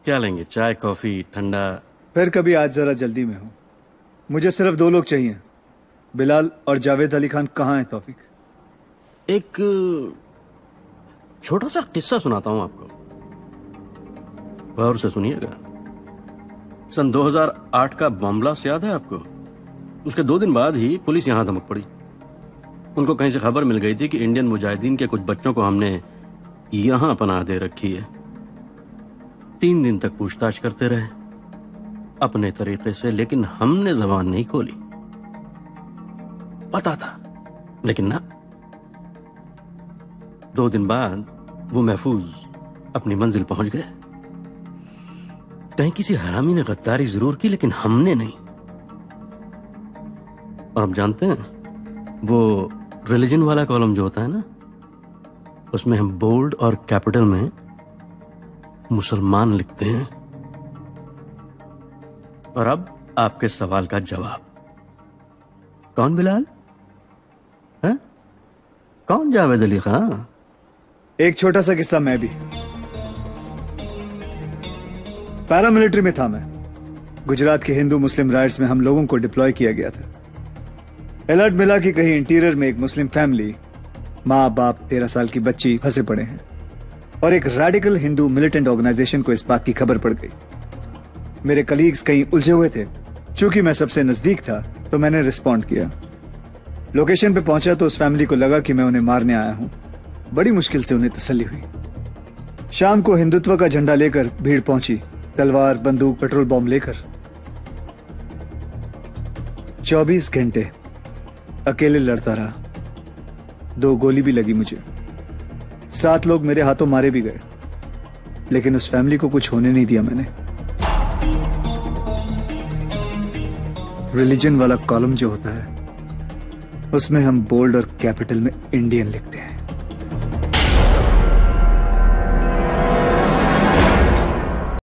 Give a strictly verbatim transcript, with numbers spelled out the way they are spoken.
क्या लेंगे? चाय, कॉफी, ठंडा? फिर कभी, आज जरा जल्दी में हूँ। मुझे सिर्फ दो लोग चाहिए, बिलाल और जावेद अली खान। कहाँ है तौफीक? एक छोटा सा किस्सा सुनाता हूं आपको, गौर से सुनिएगा। सन दो हज़ार आठ का बॉम्ब ब्लास्ट याद है आपको? उसके दो दिन बाद ही पुलिस यहां धमक पड़ी। उनको कहीं से खबर मिल गई थी कि इंडियन मुजाहिदीन के कुछ बच्चों को हमने यहां पनाह दे रखी है। तीन दिन तक पूछताछ करते रहे अपने तरीके से, लेकिन हमने जबान नहीं खोली। पता था लेकिन ना। दो दिन बाद वो महफूज अपनी मंजिल पहुंच गए। कहीं किसी हरामी ने गद्दारी जरूर की, लेकिन हमने नहीं। और आप जानते हैं, वो रिलीजन वाला कॉलम जो होता है ना, उसमें हम बोल्ड और कैपिटल में मुसलमान लिखते हैं। और अब आपके सवाल का जवाब। कौन बिलाल है? कौन जावेद अली खान? एक छोटा सा किस्सा। मैं भी पैरामिलिट्री में था। मैं गुजरात के हिंदू मुस्लिम राइट्स में हम लोगों को डिप्लॉय किया गया था। अलर्ट मिला कि कहीं इंटीरियर में एक मुस्लिम फैमिली, माँ बाप, तेरह साल की बच्ची फंसे पड़े हैं। और एक रेडिकल हिंदू मिलिटेंट ऑर्गेनाइजेशन को इस बात की खबर पड़ गई। मेरे कलीग्स कहीं उलझे हुए थे। चूंकि मैं सबसे नजदीक था तो मैंने रिस्पॉन्ड किया। लोकेशन पे पहुंचा तो उस फैमिली को लगा कि मैं उन्हें मारने आया हूं। बड़ी मुश्किल से उन्हें तसल्ली हुई। शाम को हिंदुत्व का झंडा लेकर भीड़ पहुंची, तलवार, बंदूक, पेट्रोल बॉम्ब लेकर। चौबीस घंटे अकेले लड़ता रहा। दो गोली भी लगी मुझे। सात लोग मेरे हाथों मारे भी गए, लेकिन उस फैमिली को कुछ होने नहीं दिया मैंने। रिलीजन वाला कॉलम जो होता है, उसमें हम बोल्ड और कैपिटल में इंडियन लिखते हैं।